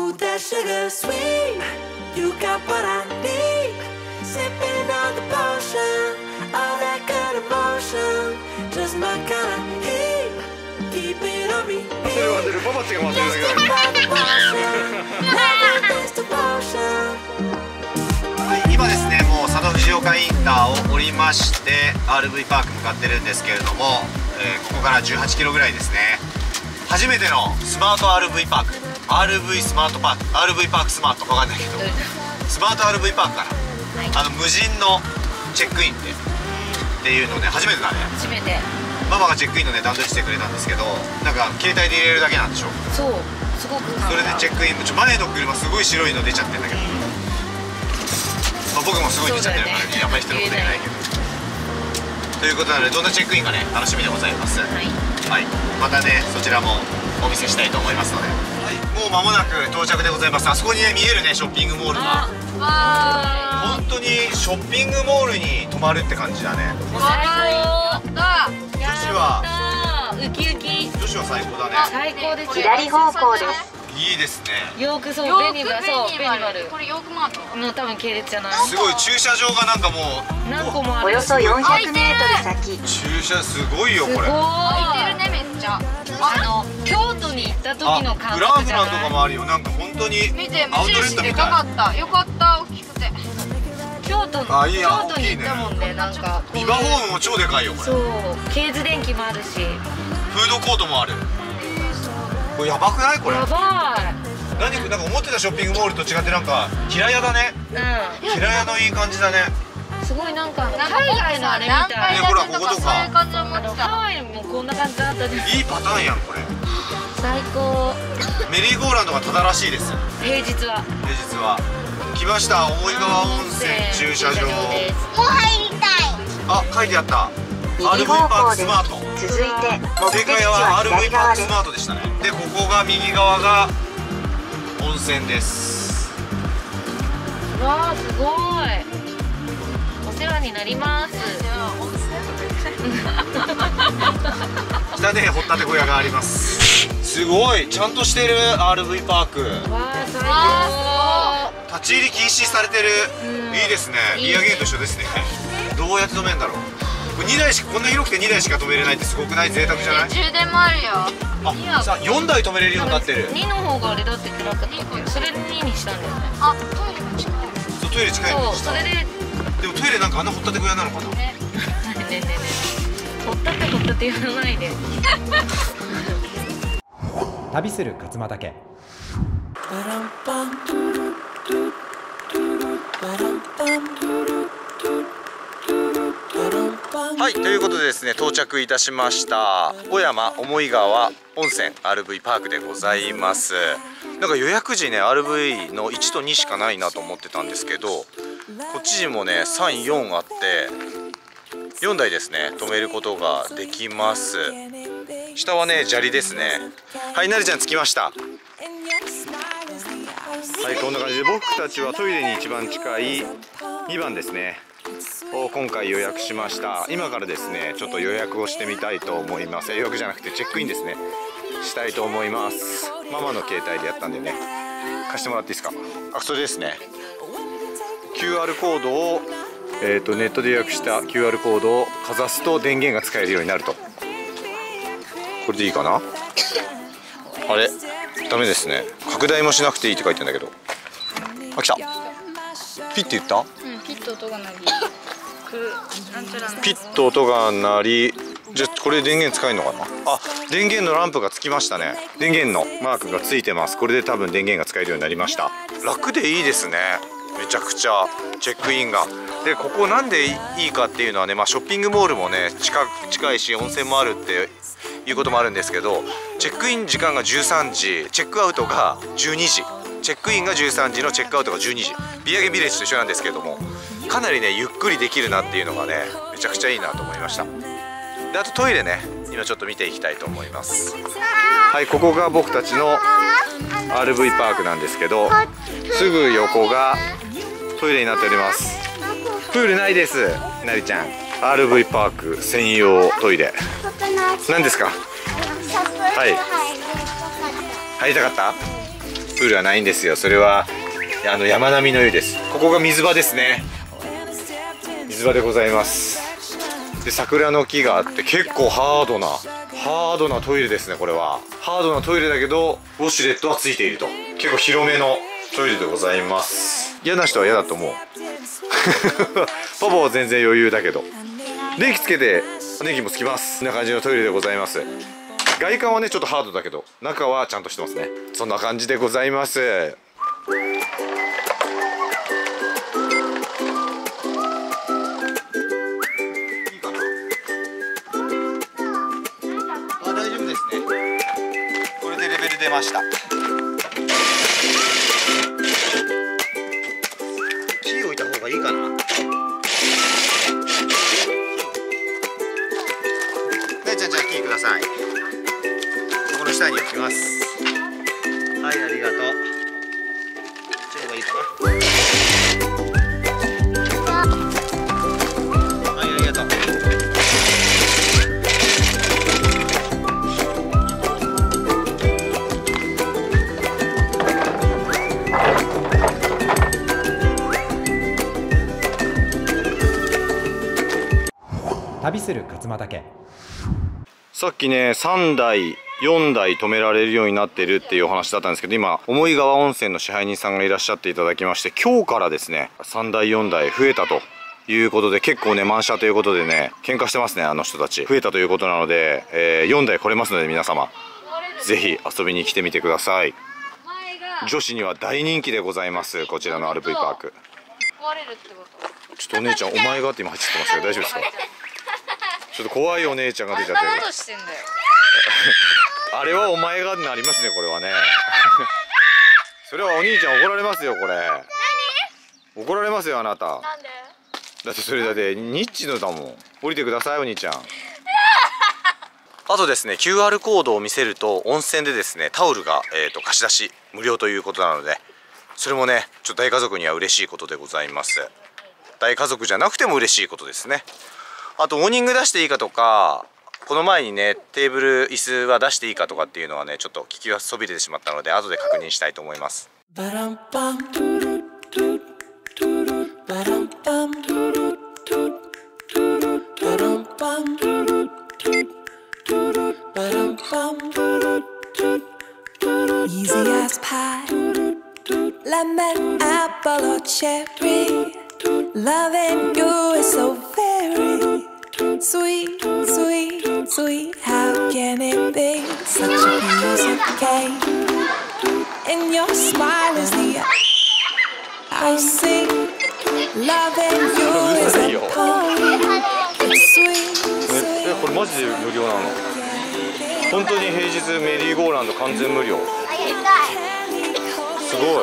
Ooh, that sugar sweet. You got what I need. Sipping on the potion. All that good emotion. Just my kind of heat. Keep it on me. Just by the potion. Never miss the potion. 今ですね、もう佐渡藤岡インターを降りまして RV パーク向かってるんですけれども、ここから18キロぐらいですね。初めてのスマート RV パーク、 RV スマートパーク、 RV パークスマートわかんないけどスマート RV パークかな、無人のチェックインっていうのね、初めてだね。 初めてママがチェックインのね段取りしてくれたんですけど、なんか携帯で入れるだけなんでしょ。 そう、すごくそれでチェックイン、前の車すごい白いの出ちゃってんだけど、僕もすごい出ちゃってるからね、あんまり人のこと言えないけど。ということなので、どんなチェックインかね、楽しみでございます。はい、またね、そちらもお見せしたいと思いますので、もう間もなく到着でございます。あそこにね、見えるね、ショッピングモールが。本当にショッピングモールに泊まるって感じだね。 最高。 女子はウキウキ。 女子は最高だね。 最高です。 左方向です。 いいですね。 ヨーク、そう、ベニバル、そう、ベニバル。 これヨークマート。 もう多分系列じゃない。 すごい、駐車場がなんかもう何個もある。 およそ400メートル先。 駐車すごいよこれ。 すごい。 空いてるね、めっちゃ。 京都に行った時の感グラン覚じゃない。 プランとかもあるよ。なんか本当に見て、 アウトレッ無印でトみたい。 かかった。よかった、大きくて。 京都に行ったもんね、なんか。 ビバホームも超でかいよこれ。 そう、ケーズ電機もあるし。 フードコートもある。これやばくないこれ。 やばい。 なんか思ってたショッピングモールと違ってなんか平屋だね。平屋のいい感じだね。 すごいなんか海外のあれみたい。 ほらこことか。 そういう感じを持ってた。 ハワイもこんな感じだったじゃん。 いいパターンやんこれ。 最高。 メリーゴーランドがただらしいです。 平日は。 平日は。来ました、大井川温泉駐車場。 もう入りたい。 あ、書いてあった。RV パークスマート。 続いて正解は RV パークスマートでしたね。で、ここが右側が温泉です。 わあ、すごい。お世話になります。 下で掘ったて小屋があります。すごい、ちゃんとしてる RV パーク。 わあ、最高。 立ち入り禁止されてる。いいですね。リアゲーと一緒ですね。どうやって止めんだろう。これ2台しか、こんな広くて2台しか止めれないってすごくない？贅沢じゃない？ 充電もあるよ。 あ、さあ4台止めれるようになってる。 2の方があれだって暗かったっけ？それで2にしたんだよね。 あ、トイレも近い。 そう、トイレ近いそう、 の。 それで。 でもトイレなんかあんな掘ったて小屋なのかな。 ねえねえねえ。掘ったって言わないで。 旅する勝間岳。 はい、ということでですね、到着いたしました小山思川温泉 RV パークでございます。なんか予約時ね RV の1と2しかないなと思ってたんですけど、こっちにもね3、4あって4台ですね止めることができます。下はね砂利ですね。はい、なるちゃん着きました。はい、こんな感じで僕たちはトイレに一番近い2番ですねを今回予約しました。今からですねちょっと予約をしてみたいと思います。予約じゃなくてチェックインですねしたいと思います。ママの携帯でやったんでね、貸してもらっていいですか。あ、それですね、 QR コードを、ネットで予約した QR コードをかざすと電源が使えるようになると。これでいいかな。あれダメですね、拡大もしなくていいって書いてんだけど。あ、来た。ピッて言った？ ピッと音が鳴り。 ピッと音が鳴り。じゃあこれ電源使えるのかな。あ、電源のランプがつきましたね。電源のマークがついてます。これで多分電源が使えるようになりました。楽でいいですね、めちゃくちゃチェックインが。でここなんでいいかっていうのはね、ショッピングモールもね近いし温泉もあるっていうこともあるんですけど、チェックイン時間が13時、チェックアウトが12時、チェックインが13時のチェックアウトが12時、ビアゲビレッジと一緒なんですけれども、かなりねゆっくりできるなっていうのがねめちゃくちゃいいなと思いました。であとトイレね、今ちょっと見ていきたいと思います。はい、ここが僕たちの RV パークなんですけど、すぐ横がトイレになっております。プールないです、なりちゃん。 RV パーク専用トイレ。何ですか。はい、入りたかった。 プールはないんですよ。それは山並みの湯です。ここが水場ですね。水場でございます。で桜の木があって結構ハードなトイレですね。これはハードなトイレだけどウォシュレットはついていると、結構広めのトイレでございます。嫌な人は嫌だと思うパパは全然余裕だけど、電気つけて電気もつきます。こんな感じのトイレでございます。外観はねちょっとハードだけど中はちゃんとしてますね。そんな感じでございます。出ました。キー置いた方がいいかな。大ちゃん、じゃあキーください。この下に置きます。はい、ありがとう。ちょっといいかな。はい、ありがとう。 旅する勝間岳。 さっきね3台4台止められるようになってるっていうお話だったんですけど、今思川温泉の支配人さんがいらっしゃっていただきまして、今日からですね3台4台増えたということで、結構ね満車ということでね喧嘩してますね。あの人たち増えたということなので、4台来れますので皆様ぜひ遊びに来てみてください。女子には大人気でございます、こちらの RV パーク。ちょっとお姉ちゃん、お前がって今入っちゃってますけど大丈夫ですか？ちょっと怖いお姉ちゃんが出ちゃってる。あれはお前がになりますね、これはねそれはお兄ちゃん怒られますよ、これ。怒られますよ、あなた。なんで？だってそれだってニッチのだもん。降りてください、お兄ちゃんあとですね QR コードを見せると温泉でですねタオルが、貸し出し無料ということなので、それもねちょっと大家族には嬉しいことでございます。大家族じゃなくても嬉しいことですね。あとオーニング出していいかとか、この前にねテーブル椅子は出していいかとかっていうのはねちょっと聞きはそびれてしまったので後で確認したいと思います。 Easy as pie, lemon, apple or cherry. Loving you is so very sweet, sweet, sweet. How can it be such a piece of cake? And your smile is the I see. Loving you is a poem. It's sweet, sweet. これマジで無料なの？本当に平日メリーゴーランド完全無料。すごい。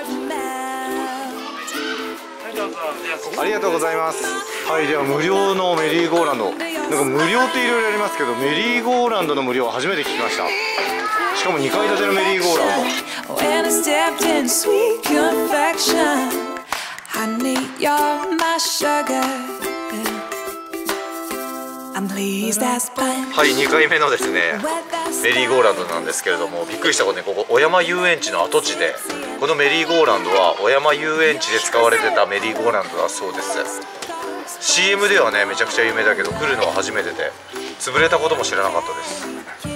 ありがとうございます。はい、では無料のメリーゴーランド、なんか無料っていろいろありますけど、メリーゴーランドの無料は初めて聞きました。しかも2階建てのメリーゴーランド。はい、2回目のですねメリーゴーランドなんですけれども、びっくりしたことにここ小山遊園地の跡地で、このメリーゴーランドは小山遊園地で使われてたメリーゴーランドだそうです。 CM ではねめちゃくちゃ有名だけど、来るのは初めてで潰れたことも知らなかったです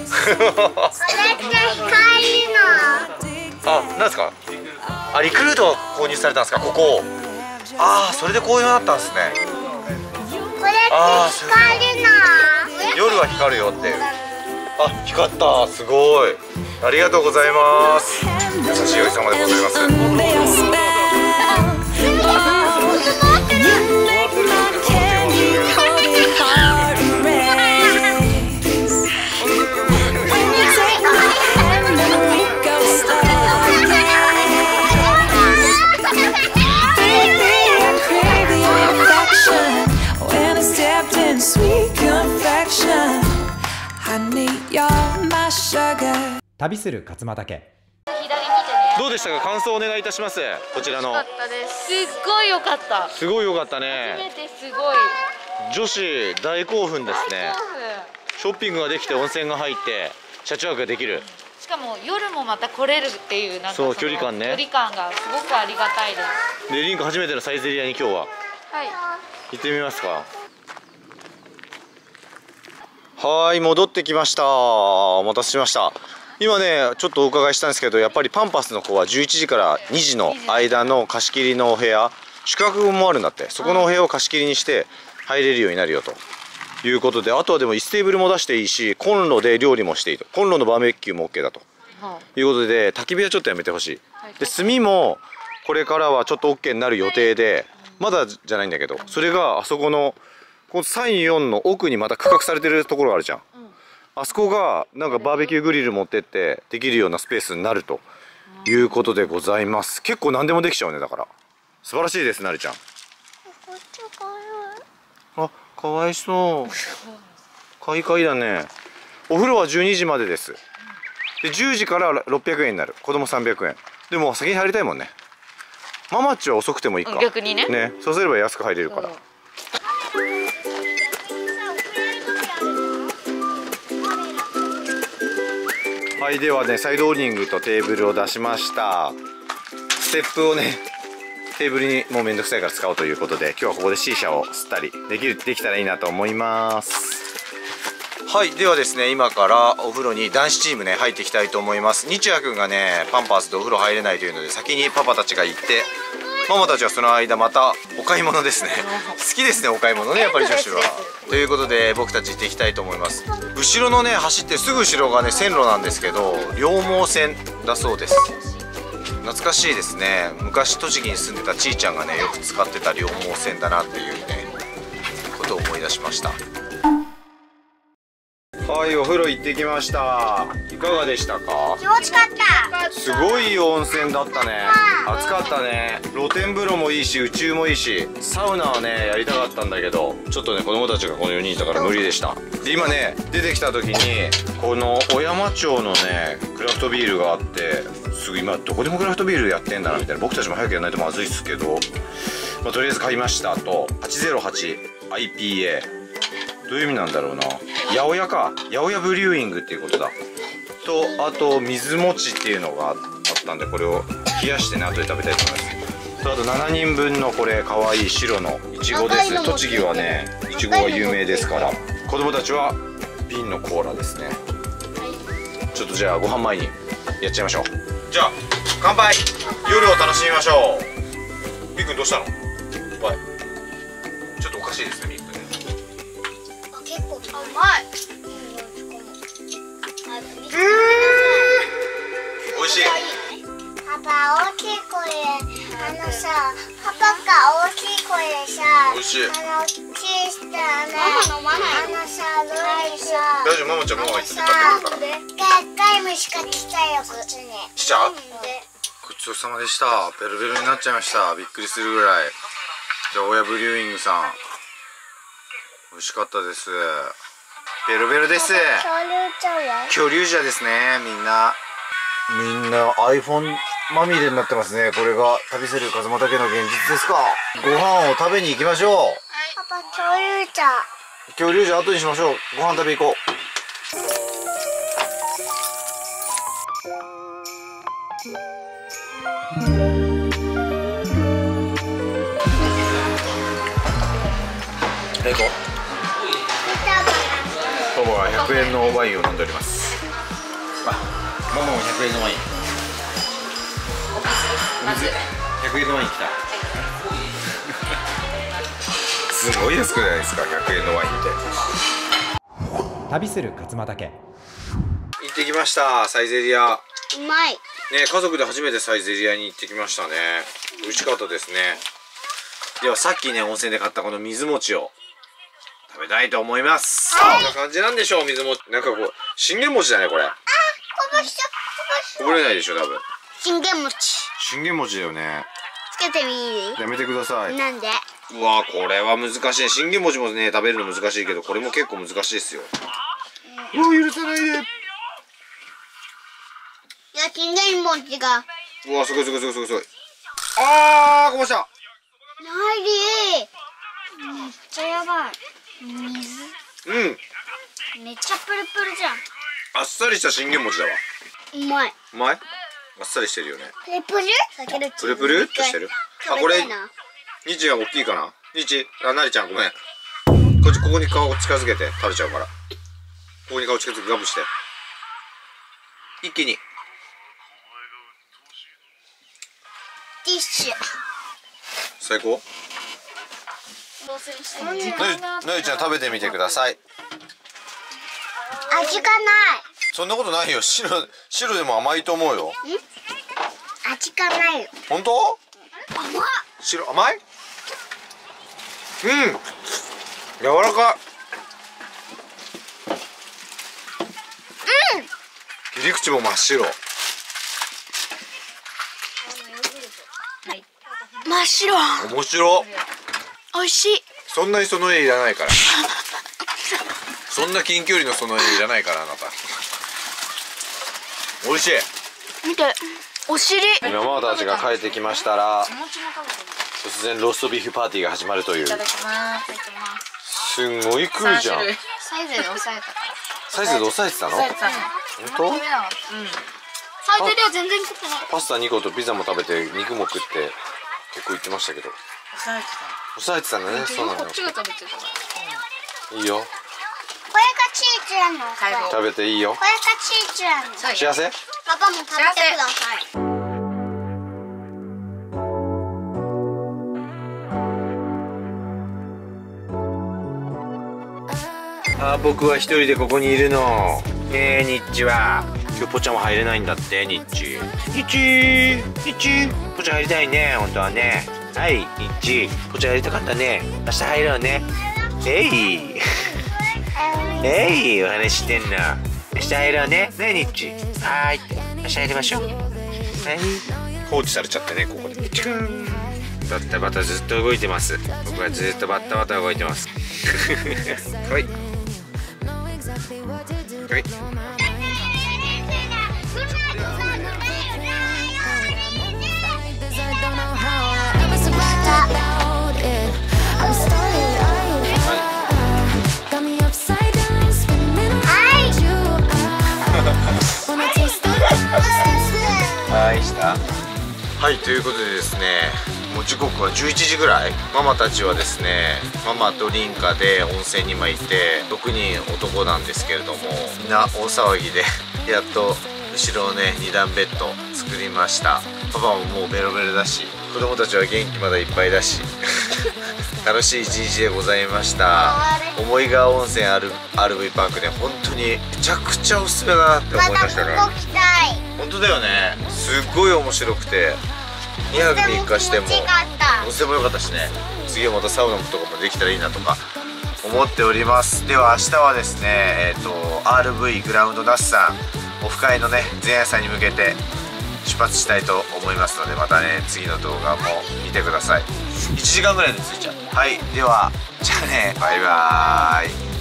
あ、なんですか？あ、リクルートを購入されたんですか、ここ。ああ、それでこういうのだったんですね。ああ、夜は光るよって。あ、光った、すごい。ありがとうございます。優しいおじさまでございます。 旅する勝間岳。 どうでしたか？感想をお願いいたします。こちらの。 すっごい良かった。 すごい良かったね。 初めてすごい。 女子大興奮ですね。ショッピングができて温泉が入って車中泊ができる。 しかも夜もまた来れるっていうなんかそう距離感ね。 距離感がすごくありがたいです。 でリンク初めてのサイゼリヤに今日ははい。 行ってみますか。はい、戻ってきました。お待たせしました。今ねちょっとお伺いしたんですけど、やっぱりパンパスの子は11時から2時の間の貸し切りのお部屋、宿泊もあるんだって。そこのお部屋を貸し切りにして入れるようになるよということで、あとはでも椅子テーブルも出していいし、コンロで料理もしていいと。コンロのバーベキューも OK だということで、焚き火はちょっとやめてほしい。で炭もこれからはちょっと OK になる予定で、まだじゃないんだけど、それがあそこのこの3、4の奥にまた区画されてるところがあるじゃん。あそこがなんかバーベキューグリル持ってってできるようなスペースになるということでございます。結構何でもできちゃうね。だから素晴らしいです、なるちゃん。あ、かわいそう。かいかいだね。お風呂は12時までです。で10時から600円になる。子供300円。でも先に入りたいもんね。ママッチは遅くてもいいか。 逆にね。 ね、そうすれば安く入れるから。はい、ではね、サイドオーニングとテーブルを出しました。ステップをね、テーブルにもうめんどくさいから使おうということで、今日はここで C 社を吸ったりできたらいいなと思います。はい、ではですね、今からお風呂に男子チームね入っていきたいと思います。日也くんがねパンパースでお風呂入れないというので、先にパパたちが行って、ママたちはその間またお買い物ですね。好きですね、お買い物ね、やっぱり女子は。ということで僕たち行っていきたいと思います。後ろのね走ってすぐ後ろがね線路なんですけど、両毛線だそうです。懐かしいですね。昔栃木に住んでたちーちゃんがねよく使ってた両毛線だなっていうねことを思い出しました。はい、お風呂行ってきました。いかがでしたか？ 気持ちかった。 すごい温泉だったね。暑かったね。露天風呂もいいし宇宙もいいし、サウナはねやりたかったんだけど、ちょっとね子供たちがこの4人いたから無理でした。で今ね出てきた時にこの小山町のねクラフトビールがあって、すぐ今どこでもクラフトビールやってんだなみたいな。僕たちも早くやらないとまずいっすけど、まあ、とりあえず買いました。と 808IPA、 どういう意味なんだろうな。八百屋か、八百屋ブリューイングっていうことだと、あと水餅っていうのがあったんで、これを冷やしてね後で食べたいと思います。とあと7人分のこれかわいい白のいちごです。栃木はねいちごが有名ですから。子供たちは瓶のコーラですね。ちょっとじゃあご飯前にやっちゃいましょう。じゃあ乾杯。夜を楽しみましょう。みーくんどうしたの？おい、ちょっとおかしいですねみーくんね。 結構甘い。 美味しい。 パパ大きい声でさ、パパが大きい声でさ、 美味しい。 小さなさ、ロイさ、 大丈夫、ママちゃんママが言って食べるから。 でっかい虫が来たよこっちに。 来ちゃう？ごちそうさまでした。ベロベロになっちゃいました。びっくりするぐらい。じゃあ親ブリューイングさん美味しかったです。ベロベロです。 恐竜ちゃんは？ 恐竜じゃですね。みんな iPhone まみれになってますね。これが旅する風間岳の現実ですか。ご飯を食べに行きましょう。 パパ恐竜ちゃん。 恐竜じゃ後にしましょう。ご飯食べ行こう。行こう。パパは100円のワインを飲んでおります。あ、ママも100円のワイン。お水100円のワイン来た。すごい安くないですか、100円のワインって。 旅する勝俣家。 行ってきました、サイゼリヤ。 うまい。 ね、家族で初めてサイゼリヤに行ってきましたね。美味しかったですね。ではさっきね温泉で買ったこの水餅を食べたいと思います。こんな感じなんでしょう。水餅なんかこう信玄餅だねこれ。 こぼしちゃこぼれないでしょ多分。 信玄餅信玄餅だよね。 つけてみいい？ やめてください。 なんで？ うわこれは難しい。信玄餅もね食べるの難しいけど、これも結構難しいですよ。うわ許さないで。 いや信玄餅がうわすごいすごいすごいすごいすごい。あーこぼした。 なりめっちゃやばい。水うんめっちゃプルプルじゃん。 あっさりした信玄餅だわ。 うまい。 うまい？あっさりしてるよね。 プルプル。 プルプルっとしてる。あ、これニチが大きいかな。ニチ、あ、なりちゃんごめん。ここに顔を近づけて食べちゃうから。ここに顔近づけてガブして。一気に。 ティッシュ。 最高。なりちゃん食べてみてください。 味がない。 そんなことないよ。白でも甘いと思うよ。 味がないよ。 本当？ 甘っ。 白甘い？うん。柔らかい。切り口も真っ白。 真っ白。 面白。 美味しい。 そんなにその絵いらないから。そんな近距離のその絵いらないからあなた。美味しい。 見て、お尻。 今ママたちが帰ってきましたら、突然ローストビーフパーティーが始まるという。 いただきます。 すんごい食うじゃん。 サイズで抑えたから。 サイズで抑えてたの？ 抑えてたの。 本当？ 最低では全然食ってない。 パスタ2個とピザも食べて肉も食って結構言ってましたけど。 抑えて抑えてたんだね。 た。 そうなのよこっ。ちが食べてたから。 いいよ。 これがチーズなの。 最後。 食べていいよ。 これがチーズなの。 そうよ。 幸せ？ パパも食べてください。 あ、僕は一人でここにいるの。ねえ、ニッチは。今日ポチャも入れないんだって、ニッチ。ニッチ、ポチャ入りたいね、本当はね。はい、ニッチ、ポチャやりたかったね。明日入ろうね。えい、お話してんの。明日入ろうね。ねえ、ニッチ。はーい、明日入りましょう。はい。放置されちゃってね、ここで。チクン。バッタバタずっと動いてます。僕はずっとバッタバタ動いてます。はい。はい。はいした。はい、ということでですね、もう時刻は11時ぐらい。ママたちはですね、ママとリンカで温泉に今いて、6人男なんですけれども、みんな大騒ぎでやっと後ろをね2段ベッド作りました。パパももうベロベロだし、子供たちは元気まだいっぱいだし楽しい一日でございました。思い川温泉RV パークで本当にめちゃくちゃおすすめだなって思いましたね。 またここ来たい。 本当だよね。すっごい面白くて、2泊3日しても温泉も良かったしね。次はまたサウナとかもできたらいいなとか思っております。では明日はですね、RV グラウンド那須さんオフ会のね前夜祭に向けて出発したいと思いますので、またね次の動画も見てください。1時間ぐらいで着いちゃう。はい、ではじゃあね、バイバーイ。